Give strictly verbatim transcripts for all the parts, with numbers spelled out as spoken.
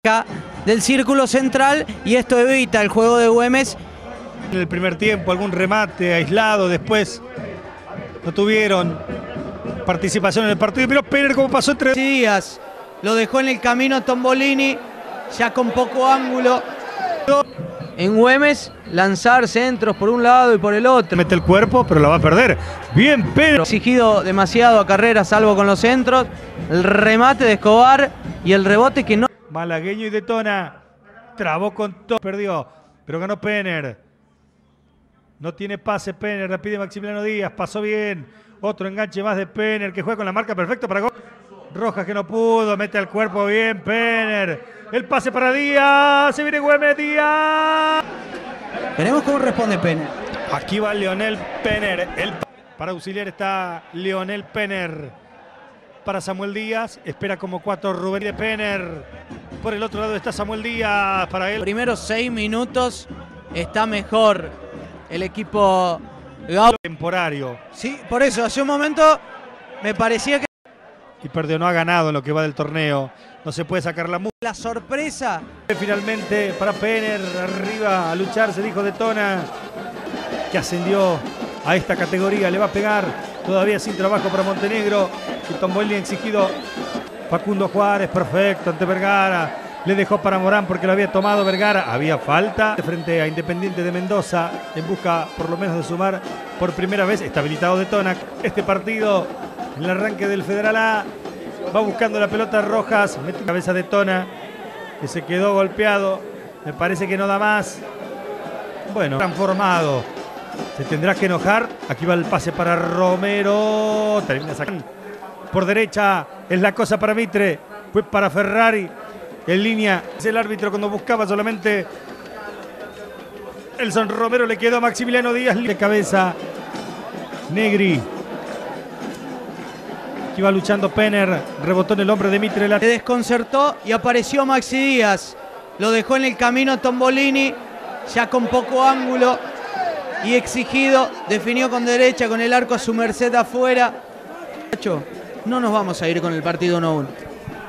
del círculo central y esto evita el juego de Güemes. En el primer tiempo algún remate aislado, después no tuvieron participación en el partido, pero Penner como pasó entre días, lo dejó en el camino Tombolini, ya con poco ángulo. En Güemes, lanzar centros por un lado y por el otro. Mete el cuerpo, pero la va a perder. Bien, Penner. Exigido demasiado a Carrera, salvo con los centros. El remate de Escobar y el rebote que no. Malagueño y detona. Trabó con todo. Perdió, pero ganó Penner. No tiene pase Penner, la pide Maximiliano Díaz. Pasó bien. Otro enganche más de Penner que juega con la marca perfecta para gol. Rojas que no pudo, mete al cuerpo bien Penner. El pase para Díaz, se viene Güemes, Díaz. Veremos cómo responde Penner. Aquí va Lionel Penner. El... Para auxiliar está Lionel Penner. Para Samuel Díaz, espera como cuatro Rubén de Penner. Por el otro lado está Samuel Díaz para él. Primeros seis minutos está mejor el equipo Gau. Temporario. Sí, por eso, hace un momento me parecía que... Y perdió, no ha ganado en lo que va del torneo. No se puede sacar la... La sorpresa. Finalmente para Penner, arriba a luchar, se dijo detona. Que ascendió a esta categoría, le va a pegar. Todavía sin trabajo para Montenegro. Y Tombolini exigido. Facundo Juárez, perfecto, ante Vergara. Le dejó para Morán porque lo había tomado Vergara. Había falta frente a Independiente de Mendoza. En busca por lo menos de sumar por primera vez. Está habilitado detona. Este partido en el arranque del Federal A. Va buscando la pelota Rojas. Mete cabeza de Tona, que se quedó golpeado. Me parece que no da más. Bueno, transformado. Se tendrá que enojar. Aquí va el pase para Romero. Termina sacando. Por derecha es la cosa para Mitre. Fue para Ferrari. En línea. Es el árbitro cuando buscaba solamente. Elson Romero le quedó a Maximiliano Díaz. De cabeza. Negri. Iba luchando Penner, rebotó en el hombre de Mitre. Se desconcertó y apareció Maxi Díaz. Lo dejó en el camino Tombolini, ya con poco ángulo y exigido. Definió con derecha, con el arco a su merced afuera. No nos vamos a ir con el partido uno a uno.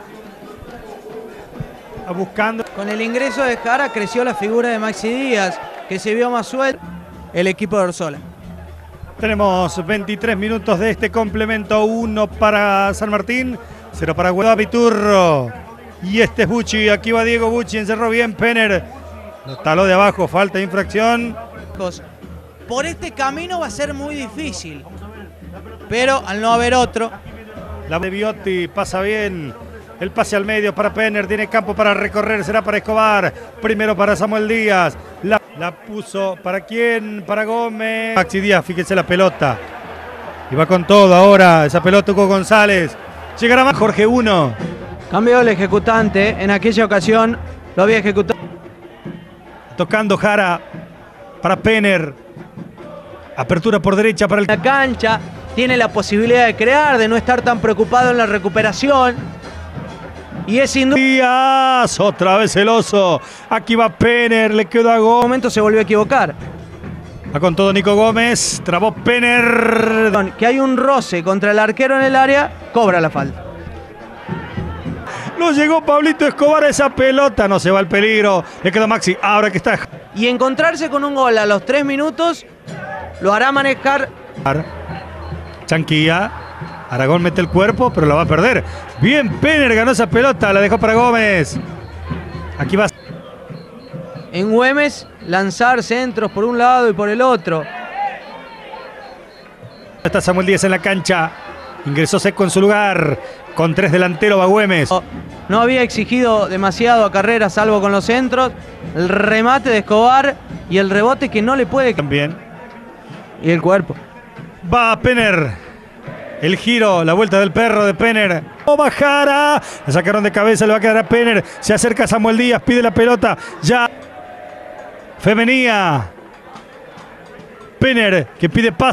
Buscando. Con el ingreso de Jara creció la figura de Maxi Díaz, que se vio más suelto. El equipo de Orsola. Tenemos veintitrés minutos de este complemento. Uno para San Martín, cero para Guadaviturro. Y este es Bucci. Aquí va Diego Bucci. Encerró bien Penner. Lo taló de abajo. Falta de infracción. Por este camino va a ser muy difícil. Pero al no haber otro. La de Biotti pasa bien. El pase al medio para Penner. Tiene campo para recorrer. Será para Escobar. Primero para Samuel Díaz. La, la puso. ¿Para quién? Para Gómez. Maxi Díaz, fíjese la pelota. Y va con todo ahora. Esa pelota Hugo González. Llegará más Jorge uno. Cambió el ejecutante. En aquella ocasión lo había ejecutado. Tocando Jara para Penner. Apertura por derecha para el... La cancha. Tiene la posibilidad de crear, de no estar tan preocupado en la recuperación. Y es sin duda... Díaz, otra vez el oso. Aquí va Penner, le quedó a Gómez. En un momento se volvió a equivocar. Va con todo Nico Gómez, trabó Penner. Que hay un roce contra el arquero en el área, cobra la falta. No llegó Pablito Escobar a esa pelota, no se va el peligro. Le quedó Maxi, ahora que está... Y encontrarse con un gol a los tres minutos, lo hará manejar... Chanquilla. Aragón mete el cuerpo, pero la va a perder. Bien, Penner ganó esa pelota, la dejó para Gómez. Aquí va. En Güemes, lanzar centros por un lado y por el otro. Está Samuel Díaz en la cancha. Ingresó Seco en su lugar. Con tres delanteros va Güemes. No había exigido demasiado a Carrera, salvo con los centros. El remate de Escobar y el rebote que no le puede... También. Y el cuerpo. Va Penner. El giro, la vuelta del perro de Penner. ¡Oh, Bajara! La sacaron de cabeza, le va a quedar a Penner. Se acerca Samuel Díaz, pide la pelota. Ya. Femenía. Penner, que pide paso.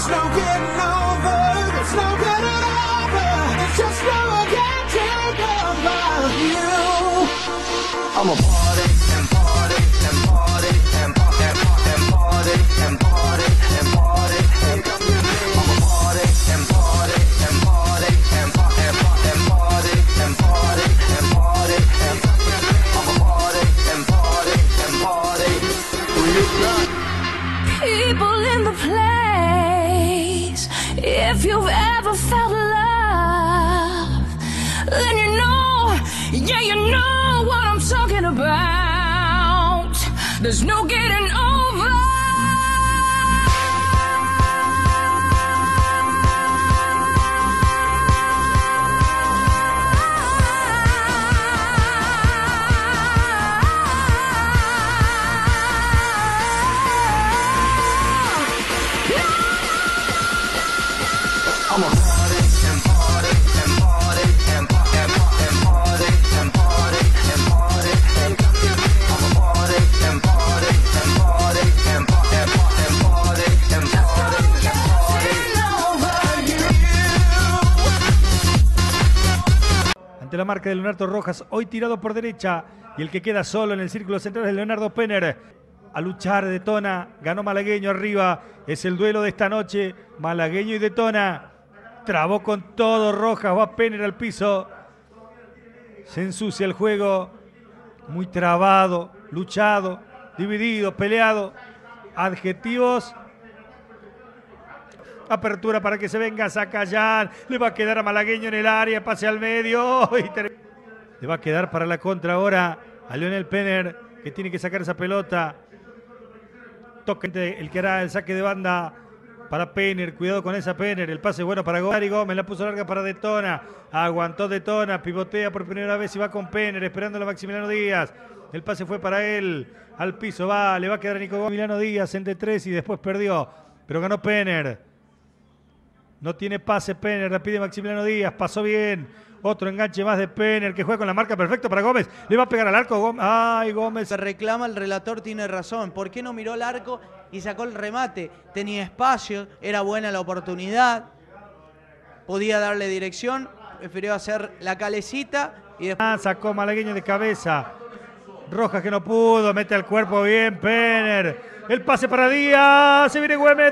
There's no getting over, there's no getting over, just no getting over you. I'm a party and party and party and party and party and party and party and party. I'm a party and party and party and party and party and party and party and party. I'm a party and party and party. People in the place, if you've ever felt love, then you know, yeah, you know what I'm talking about. There's no getting over. I'm a party and party and party and party and party and party and party and party. I'm a party and party and party and party and party and party and party. Ante la marca de Leonardo Rojas, hoy tirado por derecha, y el que queda solo en el círculo central es Leonardo Penner. A luchar Detona, ganó Malagueño arriba, es el duelo de esta noche, Malagueño y Detona. Trabó con todo Rojas, va Penner al piso. Se ensucia el juego, muy trabado, luchado, dividido, peleado. Adjetivos. Apertura para que se venga Zacayán. Le va a quedar a Malagueño en el área, pase al medio. Le va a quedar para la contra ahora a Lionel Penner, que tiene que sacar esa pelota. Toca el que hará el saque de banda para Penner. Cuidado con esa Penner. El pase bueno para Gómez. Gómez la puso larga para Detona. Aguantó Detona. Pivotea por primera vez y va con Penner. Esperando a Maximiliano Díaz. El pase fue para él. Al piso va. Le va a quedar a Nico Gómez. Maximiliano Díaz entre tres y después perdió. Pero ganó Penner. No tiene pase Penner. La pide Maximiliano Díaz. Pasó bien. Otro enganche más de Penner que juega con la marca perfecta para Gómez. Le va a pegar al arco. Gómez. Ay, Gómez. Se reclama, el relator tiene razón. ¿Por qué no miró el arco y sacó el remate? Tenía espacio, era buena la oportunidad, podía darle dirección, prefirió hacer la calecita y después... Ah, sacó Malagueño de cabeza. Rojas que no pudo, mete al cuerpo bien Penner. El pase para Díaz. Se viene Güemes,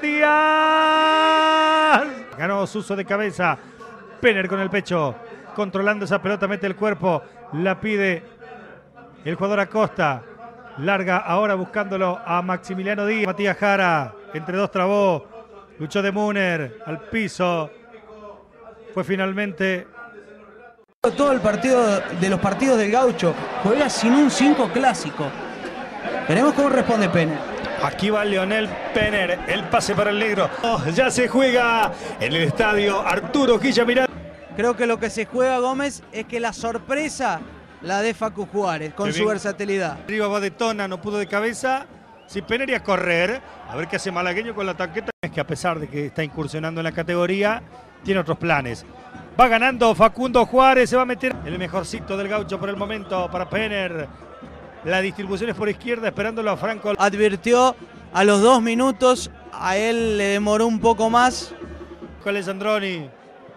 Díaz. Ganó Suso de cabeza. Penner con el pecho. Controlando esa pelota, mete el cuerpo. La pide el jugador Acosta. Larga ahora buscándolo a Maximiliano Díaz. Matías Jara. Entre dos trabó. Luchó de Müner. Al piso. Fue finalmente... Todo el partido de los partidos del Gaucho juega sin un cinco clásico. Veremos cómo responde Penner. Aquí va Lionel Penner, el pase para el negro. Oh, ya se juega en el estadio Arturo Quilla Miranda. Creo que lo que se juega, Gómez, es que la sorpresa la de Facu Juárez con su versatilidad. Arriba va Detona, no pudo de cabeza. Si Penner iba a correr, a ver qué hace Malagueño con la tanqueta. Es que a pesar de que está incursionando en la categoría, tiene otros planes. Va ganando Facundo Juárez, se va a meter el mejorcito del Gaucho por el momento para Penner. La distribución es por izquierda, esperándolo a Franco. Advirtió a los dos minutos, a él le demoró un poco más. Con Alessandroni.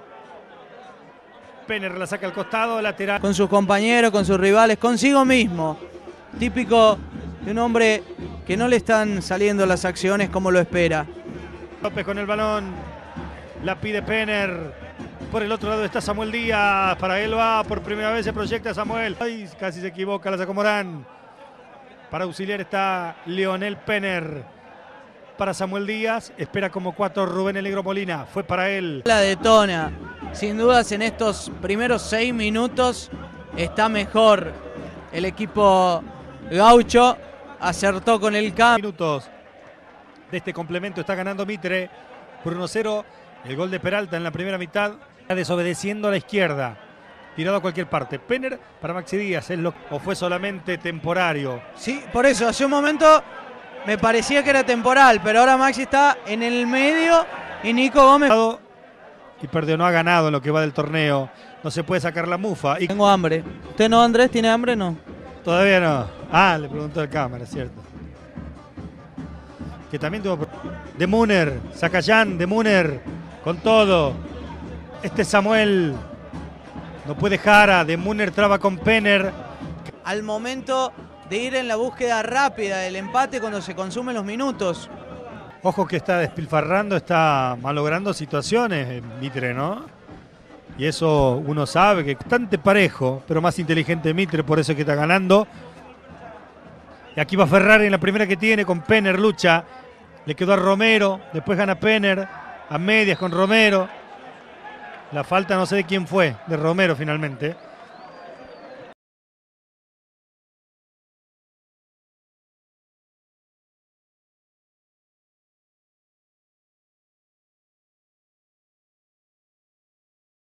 Penner la saca al costado, lateral. Con sus compañeros, con sus rivales, consigo mismo. Típico de un hombre que no le están saliendo las acciones como lo espera. López con el balón, la pide Penner. Por el otro lado está Samuel Díaz, para él va, por primera vez se proyecta Samuel. Ay, casi se equivoca, la sacó Morán. Para auxiliar está Lionel Penner. Para Samuel Díaz, espera como cuatro Rubén el Negro Molina, fue para él. La Detona, sin dudas en estos primeros seis minutos está mejor. El equipo Gaucho acertó con el cambio. Minutos de este complemento está ganando Mitre por uno cero. El gol de Peralta en la primera mitad. Está desobedeciendo a la izquierda. Tirado a cualquier parte. Penner para Maxi Díaz. ¿Es lo, o fue solamente temporario? Sí, por eso, hace un momento me parecía que era temporal, pero ahora Maxi está en el medio y Nico Gómez... Y perdió, no ha ganado en lo que va del torneo. No se puede sacar la mufa. Y... Tengo hambre. ¿Usted no, Andrés? ¿Tiene hambre? No. Todavía no. Ah, le preguntó el cámara, cierto. que también tuvo... De Munner, Zacayán, De Munner, con todo. Este Samuel no puede Jara, De Munner traba con Penner. Al momento de ir en la búsqueda rápida del empate cuando se consumen los minutos. Ojo que está despilfarrando, está malogrando situaciones Mitre, ¿no? Y eso uno sabe que es bastante parejo, pero más inteligente Mitre, por eso es que está ganando. Y aquí va Ferrari en la primera que tiene con Penner, lucha. Le quedó a Romero, después gana Penner, a medias con Romero. La falta no sé de quién fue, de Romero finalmente.